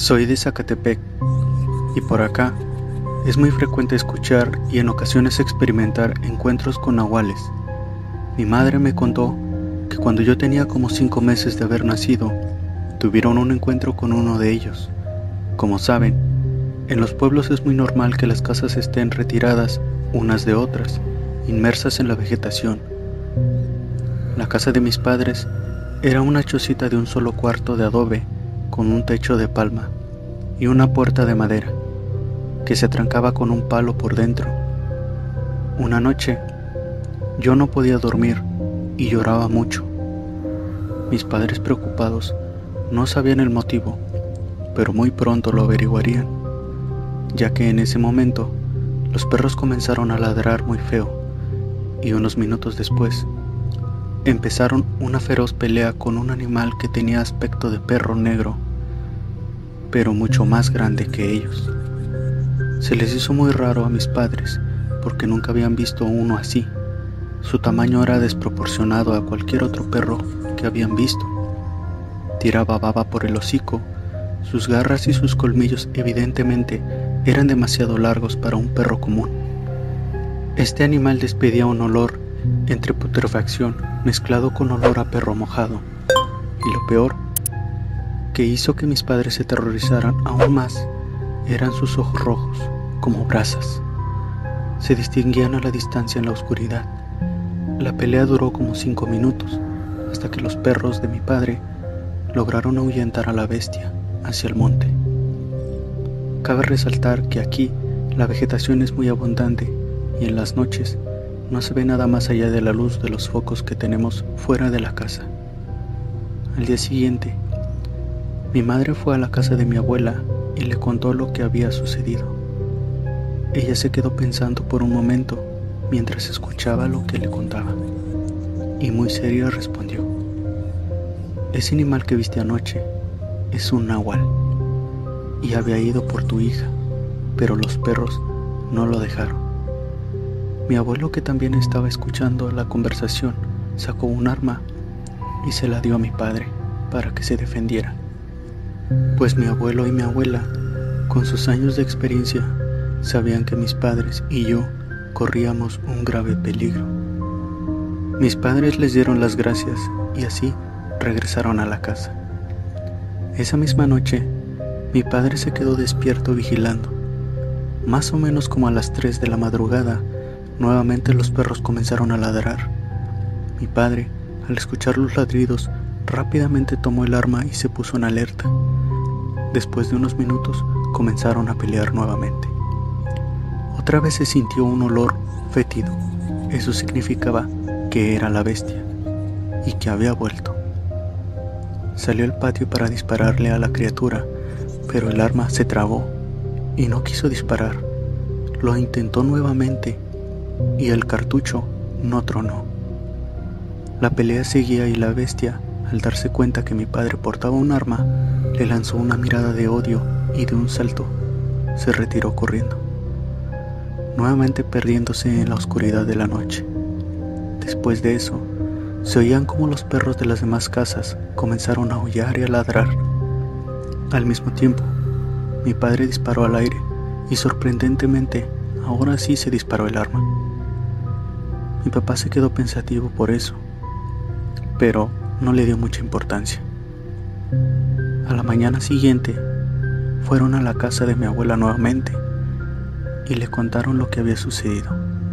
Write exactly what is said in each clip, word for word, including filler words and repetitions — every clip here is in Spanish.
Soy de Zacatepec y por acá es muy frecuente escuchar y en ocasiones experimentar encuentros con nahuales. Mi madre me contó que cuando yo tenía como cinco meses de haber nacido, tuvieron un encuentro con uno de ellos. Como saben, en los pueblos es muy normal que las casas estén retiradas unas de otras, inmersas en la vegetación. La casa de mis padres era una chocita de un solo cuarto de adobe con un techo de palma y una puerta de madera que se atrancaba con un palo por dentro. Una noche yo no podía dormir y lloraba mucho. Mis padres, preocupados, no sabían el motivo, pero muy pronto lo averiguarían, ya que en ese momento los perros comenzaron a ladrar muy feo y unos minutos después empezaron una feroz pelea con un animal que tenía aspecto de perro negro, pero mucho más grande que ellos. Se les hizo muy raro a mis padres porque nunca habían visto uno así. Su tamaño era desproporcionado a cualquier otro perro que habían visto. Tiraba baba por el hocico, sus garras y sus colmillos evidentemente eran demasiado largos para un perro común. Este animal despedía un olor entre putrefacción mezclado con olor a perro mojado, y lo peor, que hizo que mis padres se aterrorizaran aún más, eran sus ojos rojos, como brasas. Se distinguían a la distancia en la oscuridad. La pelea duró como cinco minutos, hasta que los perros de mi padre lograron ahuyentar a la bestia hacia el monte. Cabe resaltar que aquí la vegetación es muy abundante y en las noches no se ve nada más allá de la luz de los focos que tenemos fuera de la casa. Al día siguiente, mi madre fue a la casa de mi abuela y le contó lo que había sucedido. Ella se quedó pensando por un momento mientras escuchaba lo que le contaba, y muy seria respondió: ese animal que viste anoche es un nahual, y había ido por tu hija, pero los perros no lo dejaron. Mi abuelo, que también estaba escuchando la conversación, sacó un arma y se la dio a mi padre para que se defendiera, pues mi abuelo y mi abuela, con sus años de experiencia, sabían que mis padres y yo corríamos un grave peligro. Mis padres les dieron las gracias y así regresaron a la casa. Esa misma noche, mi padre se quedó despierto vigilando. Más o menos como a las tres de la madrugada, nuevamente los perros comenzaron a ladrar. Mi padre, al escuchar los ladridos, rápidamente tomó el arma y se puso en alerta. Después de unos minutos, comenzaron a pelear nuevamente. Otra vez se sintió un olor fétido. Eso significaba que era la bestia y que había vuelto. Salió al patio para dispararle a la criatura, pero el arma se trabó y no quiso disparar. Lo intentó nuevamente y el cartucho no tronó. La pelea seguía y la bestia, al darse cuenta que mi padre portaba un arma, le lanzó una mirada de odio y de un salto se retiró corriendo, nuevamente perdiéndose en la oscuridad de la noche. Después de eso, se oían como los perros de las demás casas comenzaron a aullar y a ladrar. Al mismo tiempo, mi padre disparó al aire y sorprendentemente, ahora sí se disparó el arma. Mi papá se quedó pensativo por eso, pero no le dio mucha importancia. A la mañana siguiente, fueron a la casa de mi abuela nuevamente y le contaron lo que había sucedido.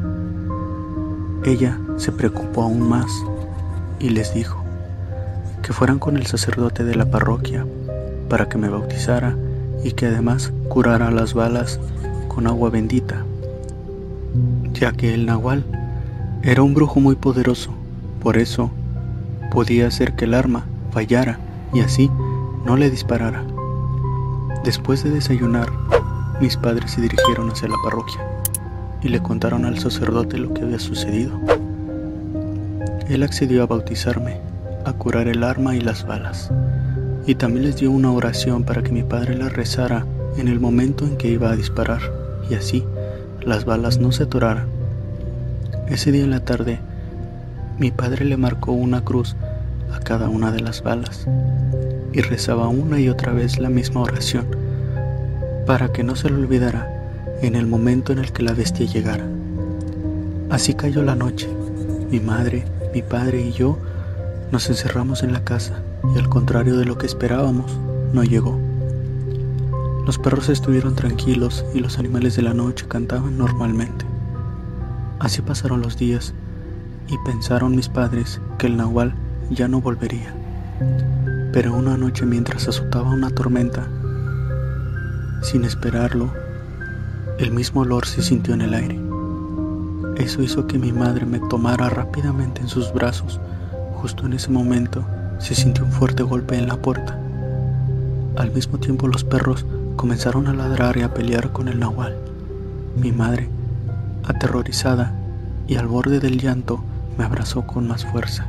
Ella se preocupó aún más y les dijo que fueran con el sacerdote de la parroquia para que me bautizara y que además curara las balas con agua bendita, ya que el nahual era un brujo muy poderoso, por eso podía hacer que el arma fallara y así no le disparara. Después de desayunar, mis padres se dirigieron hacia la parroquia y le contaron al sacerdote lo que había sucedido. Él accedió a bautizarme, a curar el arma y las balas, y también les dio una oración para que mi padre la rezara en el momento en que iba a disparar, y así las balas no se atoraran. Ese día en la tarde, mi padre le marcó una cruz a cada una de las balas, y rezaba una y otra vez la misma oración, para que no se le olvidara en el momento en el que la bestia llegara. Así cayó la noche. Mi madre, mi padre y yo nos encerramos en la casa y, al contrario de lo que esperábamos, no llegó. Los perros estuvieron tranquilos y los animales de la noche cantaban normalmente. Así pasaron los días y pensaron mis padres que el nahual ya no volvería. Pero una noche, mientras azotaba una tormenta, sin esperarlo, el mismo olor se sintió en el aire. Eso hizo que mi madre me tomara rápidamente en sus brazos. Justo en ese momento se sintió un fuerte golpe en la puerta. Al mismo tiempo los perros comenzaron a ladrar y a pelear con el nahual. Mi madre, aterrorizada y al borde del llanto, me abrazó con más fuerza.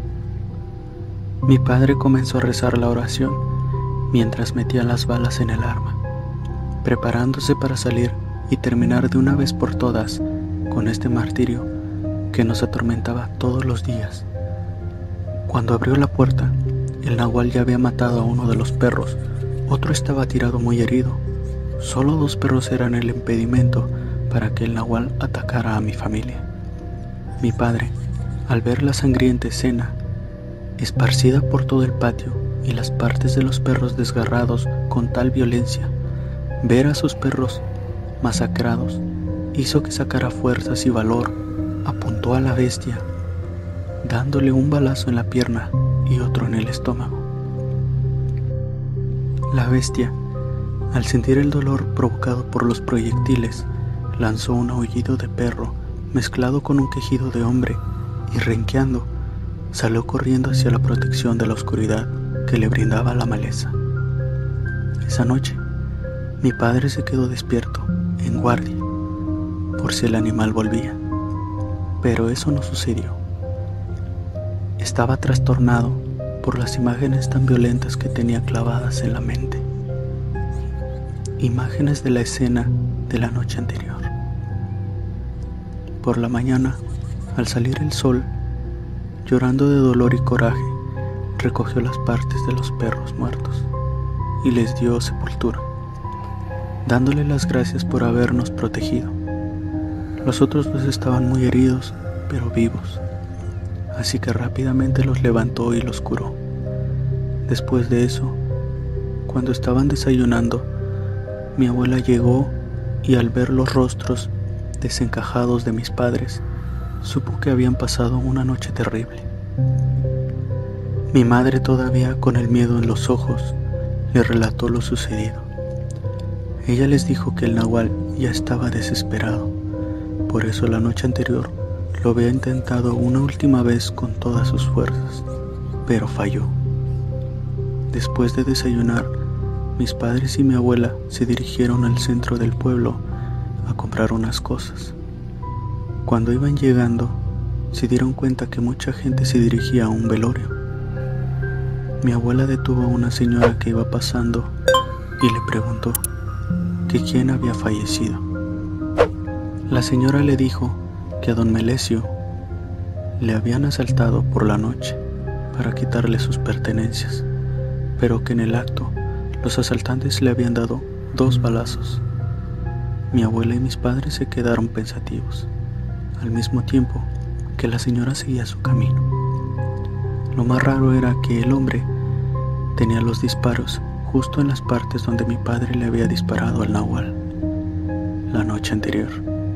Mi padre comenzó a rezar la oración mientras metía las balas en el arma, preparándose para salir y terminar de una vez por todas con este martirio que nos atormentaba todos los días. Cuando abrió la puerta, el nahual ya había matado a uno de los perros, otro estaba tirado muy herido. Solo dos perros eran el impedimento para que el nahual atacara a mi familia. Mi padre, al ver la sangrienta escena, esparcida por todo el patio y las partes de los perros desgarrados con tal violencia, ver a sus perros masacrados hizo que sacara fuerzas y valor. Apuntó a la bestia, dándole un balazo en la pierna y otro en el estómago. La bestia, al sentir el dolor provocado por los proyectiles, lanzó un aullido de perro mezclado con un quejido de hombre y, renqueando, salió corriendo hacia la protección de la oscuridad que le brindaba la maleza. Esa noche, mi padre se quedó despierto, en guardia, por si el animal volvía, pero eso no sucedió. Estaba trastornado por las imágenes tan violentas que tenía clavadas en la mente, imágenes de la escena de la noche anterior. Por la mañana, al salir el sol, llorando de dolor y coraje, recogió las partes de los perros muertos y les dio sepultura, dándole las gracias por habernos protegido. Los otros dos estaban muy heridos, pero vivos, así que rápidamente los levantó y los curó. Después de eso, cuando estaban desayunando, mi abuela llegó y, al ver los rostros desencajados de mis padres, supo que habían pasado una noche terrible. Mi madre, todavía con el miedo en los ojos, le relató lo sucedido. Ella les dijo que el nahual ya estaba desesperado, por eso la noche anterior lo había intentado una última vez con todas sus fuerzas, pero falló. Después de desayunar, mis padres y mi abuela se dirigieron al centro del pueblo a comprar unas cosas. Cuando iban llegando, se dieron cuenta que mucha gente se dirigía a un velorio. Mi abuela detuvo a una señora que iba pasando y le preguntó que quién había fallecido. La señora le dijo que a don Melesio le habían asaltado por la noche para quitarle sus pertenencias, pero que en el acto los asaltantes le habían dado dos balazos. Mi abuela y mis padres se quedaron pensativos, al mismo tiempo que la señora seguía su camino. Lo más raro era que el hombre tenía los disparos justo en las partes donde mi padre le había disparado al nahual la noche anterior.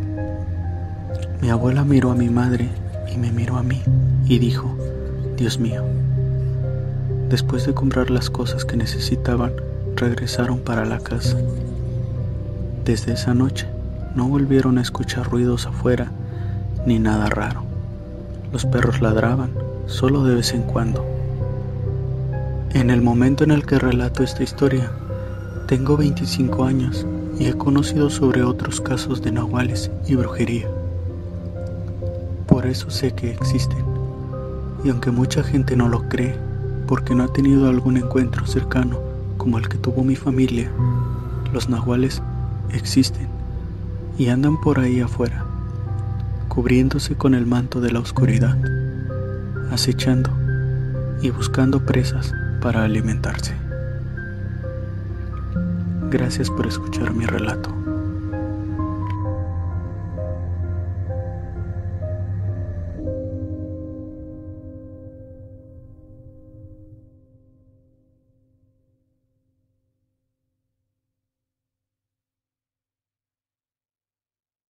Mi abuela miró a mi madre y me miró a mí y dijo: Dios mío. Después de comprar las cosas que necesitaban, regresaron para la casa. Desde esa noche no volvieron a escuchar ruidos afuera ni nada raro. Los perros ladraban solo de vez en cuando. En el momento en el que relato esta historia, tengo veinticinco años y he conocido sobre otros casos de nahuales y brujería. Por eso sé que existen, y aunque mucha gente no lo cree porque no ha tenido algún encuentro cercano como el que tuvo mi familia, los nahuales existen y andan por ahí afuera, cubriéndose con el manto de la oscuridad, acechando y buscando presas para alimentarse. Gracias por escuchar mi relato.